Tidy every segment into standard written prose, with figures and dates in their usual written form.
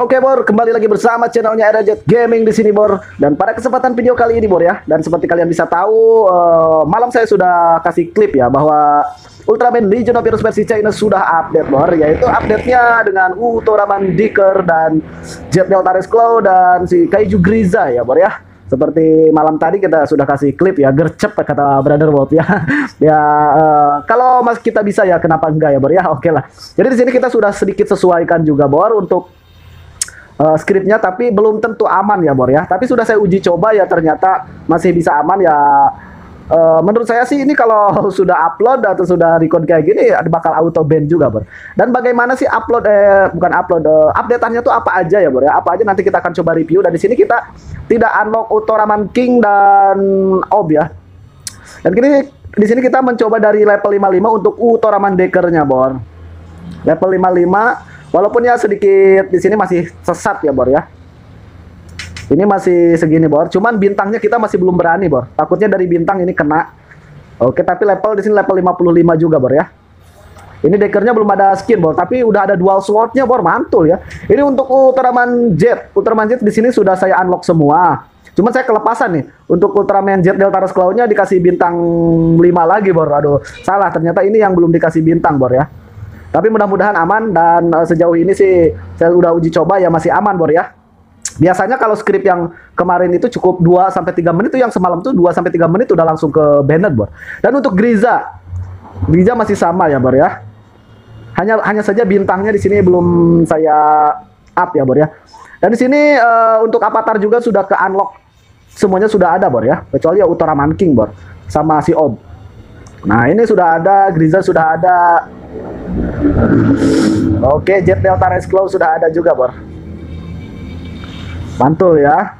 Oke Bor, kembali lagi bersama channelnya RJ Gaming di sini Bor. Dan pada kesempatan video kali ini Bor ya, dan seperti kalian bisa tahu, malam saya sudah kasih klip ya bahwa Ultraman Legion of Heroes versi China sudah update Bor, yaitu update-nya dengan Ultraman Decker dan Jet Delta Race Claw dan si Kaiju Griza ya Bor ya. Seperti malam tadi kita sudah kasih klip ya, gercep kata Brother World ya. Ya kalau mas kita bisa ya kenapa enggak ya Bor ya. Oke lah. Jadi di sini kita sudah sedikit sesuaikan juga Bor untuk skripnya, tapi belum tentu aman ya Bor ya. Tapi sudah saya uji coba ya, ternyata masih bisa aman ya. Menurut saya sih ini kalau sudah upload atau sudah record kayak gini bakal auto ban juga Bor. Dan bagaimana sih upload bukan upload updateannya tuh apa aja ya Bor ya? Apa aja nanti kita akan coba review. Dan di sini kita tidak unlock Ultraman King dan Ob ya. Dan kini di sini kita mencoba dari level 55 untuk Ultraman Decker-nya Bor. Level 55. Walaupun ya sedikit di sini masih sesat ya Bor ya. Ini masih segini Bor. Cuman bintangnya kita masih belum berani Bor. Takutnya dari bintang ini kena. Oke, tapi level di sini level 55 juga Bor ya. Ini deckernya belum ada skin Bor, tapi udah ada dual swordnya Bor, mantul ya. Ini untuk Ultraman Jet. Ultraman Jet di sini sudah saya unlock semua. Cuman saya kelepasan nih. Untuk Ultraman Jet Delta Race Claw-nya dikasih bintang 5 lagi Bor. Aduh, salah. Ternyata ini yang belum dikasih bintang Bor ya. Tapi mudah-mudahan aman, dan sejauh ini sih saya udah uji coba ya masih aman Bor ya. Biasanya kalau script yang kemarin itu cukup 2-3 menit, itu yang semalam tuh 2-3 menit udah langsung ke banned Bor. Dan untuk Griza masih sama ya Bor ya. Hanya saja bintangnya di sini belum saya up ya Bor ya. Dan di sini untuk avatar juga sudah ke unlock. Semuanya sudah ada Bor ya, kecuali ya Ultraman King Bor sama si Ob. Nah, ini sudah ada, Griza sudah ada. Oke, Jet Delta Race Claw sudah ada juga Bor. Mantul ya.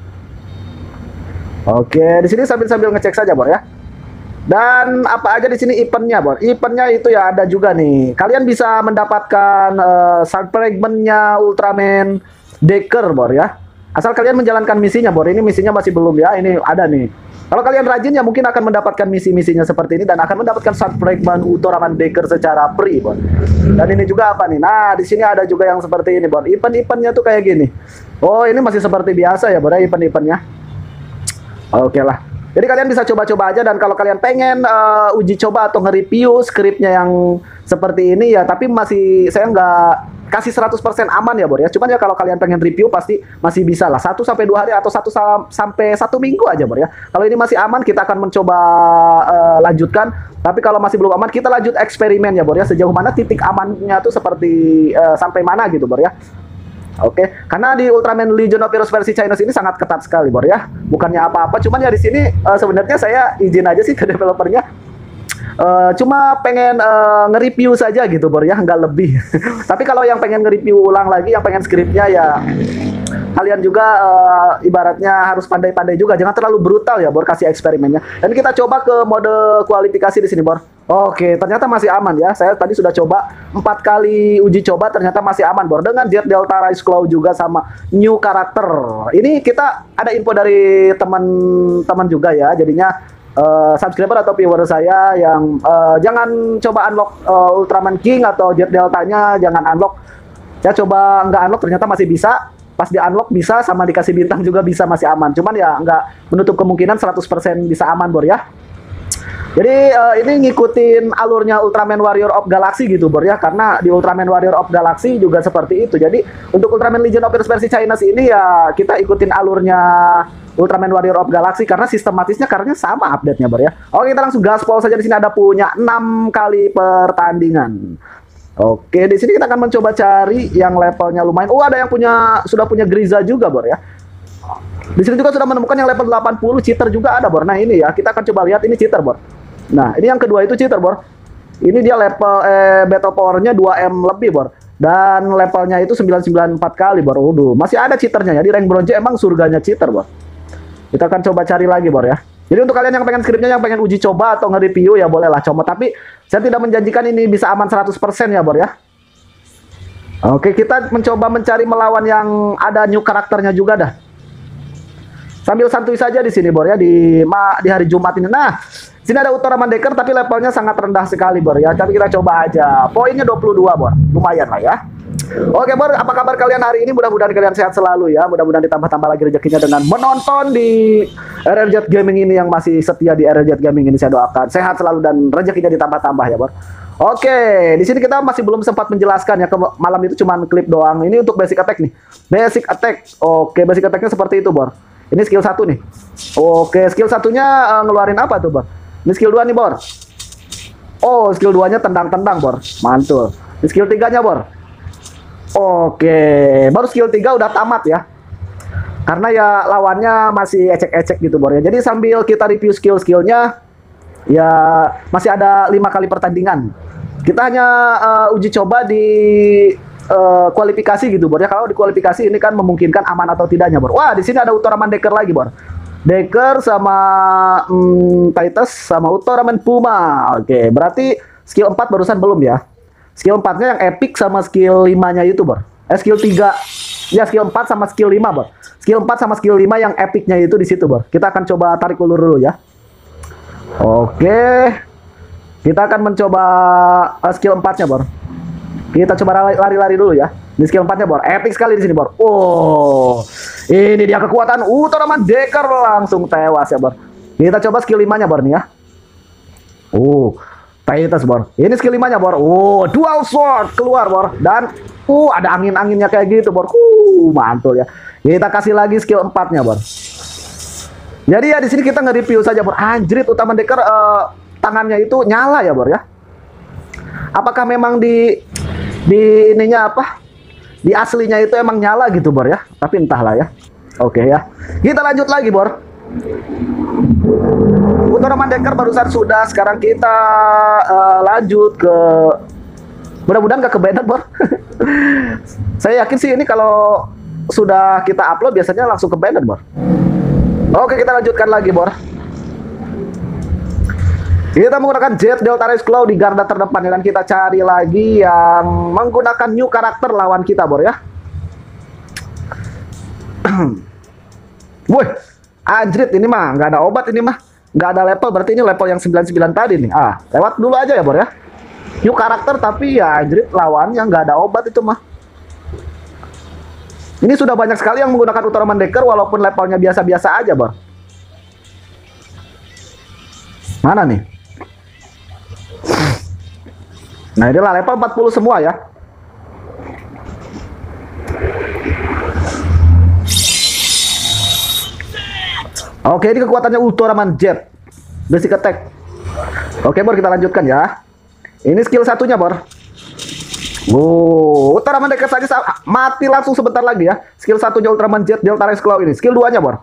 Oke, di sini sambil ngecek saja Bor ya. Dan apa aja di sini eventnya Bor? Eventnya itu ya ada juga nih. Kalian bisa mendapatkan Shark Fragment-nya Ultraman Decker Bor ya. Asal kalian menjalankan misinya Bor. Ini misinya masih belum ya. Ini ada nih. Kalau kalian rajin ya mungkin akan mendapatkan misi-misinya seperti ini dan akan mendapatkan Shark Fragment Ultraman Decker secara free Bor. Dan ini juga apa nih? Nah, di sini ada juga yang seperti ini Bor. Event-eventnya tuh kayak gini. Oh, ini masih seperti biasa ya Bor ya, event-eventnya. Oke lah. Jadi kalian bisa coba-coba aja, dan kalau kalian pengen uji coba atau nge-review skripnya yang seperti ini ya, tapi masih saya nggak kasih 100% aman ya Bor ya. Cuman ya kalau kalian pengen review pasti masih bisa lah 1-2 hari atau 1-1 minggu aja Bor ya. Kalau ini masih aman kita akan mencoba lanjutkan. Tapi kalau masih belum aman kita lanjut eksperimen ya Bor ya. Sejauh mana titik amannya tuh seperti sampai mana gitu Bor ya. Oke, karena di Ultraman Legion of Heroes versi China ini sangat ketat sekali Bor ya. Bukannya apa-apa, cuman ya di sini sebenarnya saya izin aja sih ke developernya. Cuma pengen nge-review saja gitu Bor ya, nggak lebih. Tapi kalau yang pengen nge-review ulang lagi, yang pengen skripnya ya kalian juga ibaratnya harus pandai-pandai juga, jangan terlalu brutal ya Bor kasih eksperimennya. Dan kita coba ke mode kualifikasi di sini Bor. Oke, ternyata masih aman ya. Saya tadi sudah coba 4 kali uji coba, ternyata masih aman Bor. Dengan Jet Delta Race Claw juga sama new karakter. Ini kita ada info dari teman-teman juga ya. Jadinya subscriber atau viewer saya yang jangan coba unlock Ultraman King atau Jet Deltanya, jangan unlock. Saya coba nggak unlock, ternyata masih bisa. Pas di unlock bisa, sama dikasih bintang juga bisa, masih aman. Cuman ya nggak menutup kemungkinan 100% bisa aman Bor ya. Jadi ini ngikutin alurnya Ultraman Warrior of Galaxy gitu Bor ya. Karena di Ultraman Warrior of Galaxy juga seperti itu. Jadi untuk Ultraman Legion of Heroes versi China ini ya kita ikutin alurnya Ultraman Warrior of Galaxy karena sistematisnya karena sama update-nya Bor ya. Oke, kita langsung gaspol saja. Di sini ada punya 6 kali pertandingan. Oke, di sini kita akan mencoba cari yang levelnya lumayan. Oh, ada yang sudah punya Griza juga Bor ya. Di sini juga sudah menemukan yang level 80, cheater juga ada Bor. Nah, ini ya, kita akan coba lihat ini cheater Bor. Nah, ini yang kedua itu cheater Bor. Ini dia level battle powernya 2M lebih Bor. Dan levelnya itu 994 kali Bor. Waduh, masih ada cheaternya ya. Di rank bronze emang surganya cheater Bor. Kita akan coba cari lagi Bor ya. Jadi untuk kalian yang pengen skripnya, yang pengen uji coba atau nge-review ya bolehlah coba. Tapi saya tidak menjanjikan ini bisa aman 100% ya Bor ya. Oke, kita mencoba mencari melawan yang ada new karakternya juga dah. Sambil santuy saja di sini Bor ya, di hari Jumat ini. Nah, sini ada Ultraman Decker tapi levelnya sangat rendah sekali Bor ya. Tapi kita coba aja. Poinnya 22 Bor. Lumayan lah ya. Oke Bor, apa kabar kalian hari ini? Mudah-mudahan kalian sehat selalu ya. Mudah-mudahan ditambah-tambah lagi rezekinya dengan menonton di RRZ Gaming ini, yang masih setia di RRZ Gaming ini. Saya doakan sehat selalu dan rezekinya ditambah-tambah ya Bor. Oke, di sini kita masih belum sempat menjelaskan ya, ke malam itu cuman klip doang. Ini untuk basic attack nih. Basic attack. Oke, basic attacknya seperti itu Bor. Ini skill 1 nih. Oke, skill satunya ngeluarin apa tuh Bor? Ini skill 2 nih Bor. Oh, skill 2-nya tendang-tendang Bor. Mantul. Ini skill 3-nya Bor. Oke, baru skill 3 udah tamat ya. Karena ya lawannya masih ecek-ecek gitu Bor ya. Jadi sambil kita review skill-skillnya, ya masih ada 5 kali pertandingan. Kita hanya uji coba di kualifikasi gitu Bor ya. Kalau di kualifikasi ini kan memungkinkan aman atau tidaknya Bor. Wah, di sini ada Ultraman Decker lagi Bor. Decker sama Titus sama Ultraman Puma. Oke, berarti skill 4 barusan belum ya. Skill 4-nya yang epic sama skill 5-nya itu Bor. Skill 3. Ya, skill 4 sama skill 5 Bor. Skill 4 sama skill 5 yang epicnya itu di situ Bor. Kita akan coba tarik ulur dulu ya. Oke. Kita akan mencoba skill 4-nya Bor. Kita coba lari-lari dulu ya. Di skill 4-nya Bor. Epic sekali di sini Bor. Oh. Ini dia kekuatan Ultraman Decker, langsung tewas ya Bor. Kita coba skill 5-nya Bor nih ya. Titus Bor. Ini skill 5-nya Bor. Dual sword keluar Bor. Dan ada angin-anginnya kayak gitu Bor. Mantul ya. Kita kasih lagi skill 4-nya Bor. Jadi ya di sini kita nge-review saja Bor. Anjrit, Ultraman Decker tangannya itu nyala ya Bor ya. Apakah memang di ininya apa? Di aslinya itu emang nyala gitu Bor ya. Tapi entahlah ya. Oke ya. Kita lanjut lagi Bor. Ultraman Decker barusan sudah. Sekarang kita lanjut ke, mudah-mudahan gak kebenet Bor. Saya yakin sih ini kalau sudah kita upload biasanya langsung kebenet Bor. Oke, kita lanjutkan lagi Bor. Kita menggunakan Jet Delta Race Claw di garda terdepan ya, dan kita cari lagi yang menggunakan new karakter lawan kita Bor ya. Woi, anjrit, ini mah nggak ada obat, ini mah nggak ada level, berarti ini level yang 99 tadi nih. Lewat dulu aja ya Bor ya. New karakter tapi ya anjrit, lawan yang nggak ada obat itu mah. Ini sudah banyak sekali yang menggunakan Ultraman Decker walaupun levelnya biasa-biasa aja Bor. Mana nih? Nah, inilah level 40 semua ya. Oke, ini kekuatannya Ultraman Jet. Basic attack. Oke Bor, kita lanjutkan ya. Ini skill satunya Bor. Ultraman Decker saja mati langsung sebentar lagi ya. Skill satunya Ultraman Jet Delta Race Claw ini. Skill 2-nya Bor.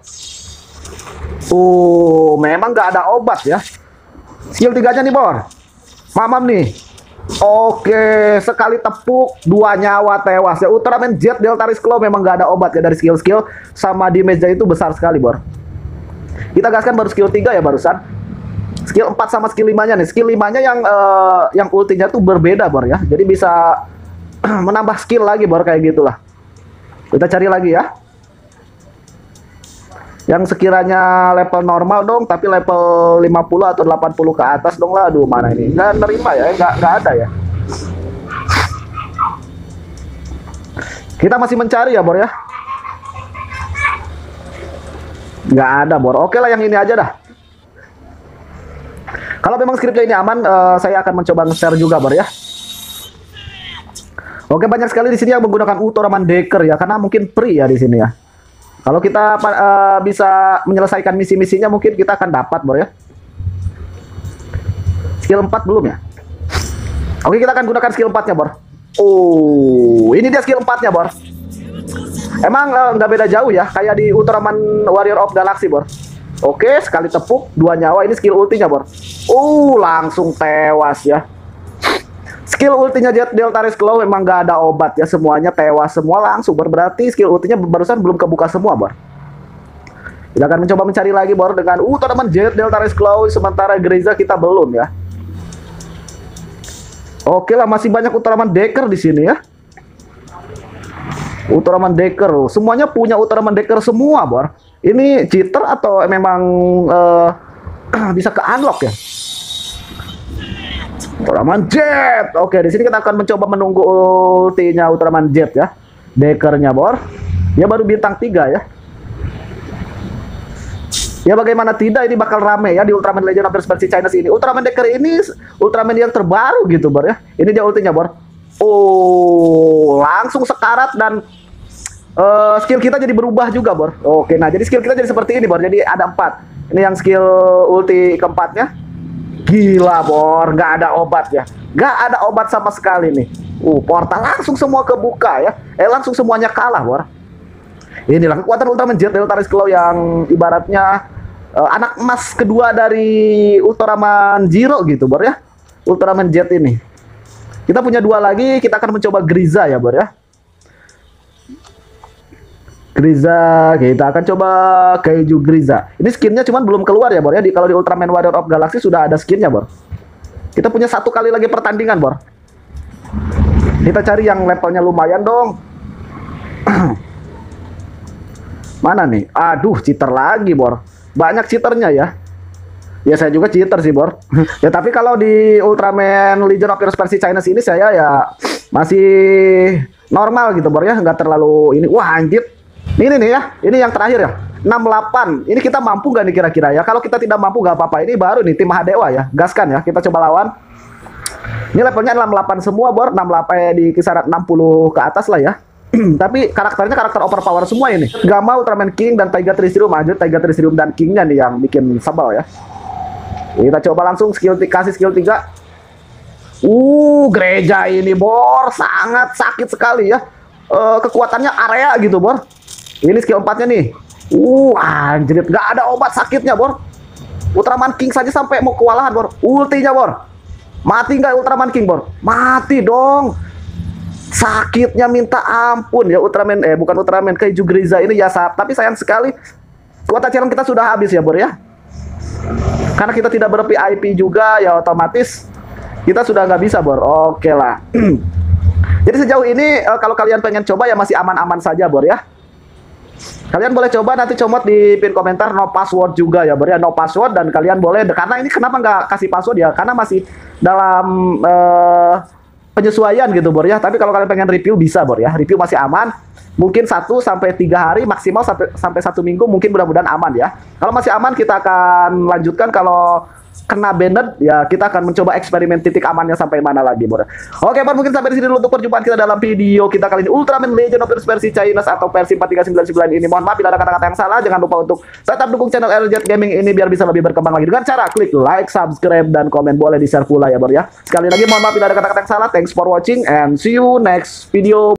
Memang nggak ada obat ya. Skill 3-nya nih Bor. Mamam nih. Oke, sekali tepuk 2 nyawa tewas ya. Ultraman Jet Delta Race Claw memang nggak ada obat ya, dari skill-skill sama damage-nya itu besar sekali Bor. Kita gaskan baru skill 3 ya barusan. Skill 4 sama skill 5-nya nih. Skill 5-nya yang ultinya tuh berbeda Bor ya. Jadi bisa menambah skill lagi Bor, kayak gitulah. Kita cari lagi ya. Yang sekiranya level normal dong, tapi level 50 atau 80 ke atas dong lah. Aduh, mana ini? Nggak nerima ya, nggak ada ya. Kita masih mencari ya Bor ya. Nggak ada Bor. Oke lah, yang ini aja dah. Kalau memang skripnya ini aman, saya akan mencoba nge-share juga Bor ya. Oke, banyak sekali di sini yang menggunakan Ultraman Decker ya, karena mungkin free ya di sini ya. Kalau kita bisa menyelesaikan misi-misinya, mungkin kita akan dapat Bor ya. Skill 4 belum ya. Oke, kita akan gunakan skill 4-nya Bor. Ini dia skill 4-nya Bor. Emang nggak beda jauh ya, kayak di Ultraman Warrior of Galaxy Bor. Oke, sekali tepuk 2 nyawa. Ini skill ultinya Bor. Langsung tewas ya. Skill ultinya Jet Delta Race Claw memang nggak ada obat ya, semuanya tewas semua langsung Bor. Berarti skill ultinya barusan belum kebuka semua Bor. Kita akan mencoba mencari lagi Bor dengan Ultraman Jet Delta Race Claw, sementara Greza kita belum ya. Oke lah, masih banyak Ultraman Decker di sini ya. Ultraman Decker, semuanya punya Ultraman Decker semua Bor. Ini cheater atau memang bisa ke unlock ya? Ultraman Jet. Oke, di sini kita akan mencoba menunggu ultinya Ultraman Jet ya. Deckernya bor. Ya baru bintang 3 ya. Ya bagaimana tidak, ini bakal rame ya di Ultraman Legend of versi China ini. Ultraman Decker ini Ultraman yang terbaru gitu bor ya. Ini dia ultinya bor. Oh, langsung sekarat dan skill kita jadi berubah juga bor. Oke, nah jadi skill kita jadi seperti ini bor. Jadi ada 4. Ini yang skill ulti keempatnya. Gila bor, nggak ada obat ya. Nggak ada obat sama sekali nih. Portal langsung semua kebuka ya. Langsung semuanya kalah bor. Inilah kekuatan Ultraman Jet Deltaris Claw yang ibaratnya anak emas kedua dari Ultraman Zero gitu bor ya. Ultraman Jet ini. Kita punya 2 lagi, kita akan mencoba Griza ya bor ya. Griza, kita akan coba Kaiju Griza. Ini skinnya cuman belum keluar ya bor ya. Kalau di Ultraman Warrior of Galaxy sudah ada skinnya bor. Kita punya 1 kali lagi pertandingan bor. Kita cari yang levelnya lumayan dong. Mana nih? Aduh, cheater lagi bor. Banyak cheaternya ya. Ya saya juga cheater sih bor. Ya tapi kalau di Ultraman Legion of Heroes versi China ini saya ya masih normal gitu bor ya, nggak terlalu ini. Wah anjir. Ini nih ya, ini yang terakhir ya. 68. Ini kita mampu nggak nih kira-kira ya? Kalau kita tidak mampu nggak apa-apa. Ini baru nih tim Hadewa ya. Gaskan ya, kita coba lawan. Ini levelnya 68 semua bor. 68 di kisaran 60 ke atas lah ya. Tapi karakternya karakter overpower semua ini. Gamma, Ultraman King, dan Taiga Tristirium. Lanjut Taiga Tristirium dan Kingnya nih yang bikin sebel ya. Kita coba langsung kasih skill 3. Gereja ini bor. Sangat sakit sekali ya. Kekuatannya area gitu bor. Ini skill 4-nya nih. Anjir. Gak ada obat sakitnya bor. Ultraman King saja sampai mau kewalahan bor. Ultinya bor. Mati nggak Ultraman King bor? Mati dong. Sakitnya minta ampun ya Ultraman, bukan Ultraman, Kaiju Griza ini ya tapi sayang sekali kuota challenge kita sudah habis ya bor ya. Karena kita tidak ber-VIP juga ya otomatis kita sudah nggak bisa bor. Oke lah. Jadi sejauh ini kalau kalian pengen coba ya masih aman-aman saja bor ya. Kalian boleh coba, nanti comot di pin komentar no password juga ya bor ya, no password. Dan kalian boleh, karena ini kenapa nggak kasih password ya, karena masih dalam penyesuaian gitu bor ya. Tapi kalau kalian pengen review bisa bor ya, review masih aman. Mungkin 1 sampai 3 hari, maksimal sampai 1 minggu, mungkin mudah-mudahan aman ya. Kalau masih aman kita akan lanjutkan, kalau kena banned ya kita akan mencoba eksperimen titik amannya sampai mana lagi bor. Oke bor, mungkin sampai di sini dulu untuk perjumpaan kita dalam video kita kali ini Ultraman Legend of Heroes versi China atau versi 4399 ini. Mohon maaf bila ada kata-kata yang salah. Jangan lupa untuk tetap dukung channel RJ Gaming ini biar bisa lebih berkembang lagi dengan cara klik like, subscribe, dan komen. Boleh di share pula ya bor ya. Sekali lagi mohon maaf bila ada kata-kata yang salah. Thanks for watching and see you next video.